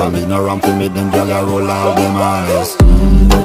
me no ramp to me, them gyal a roll out them eyes.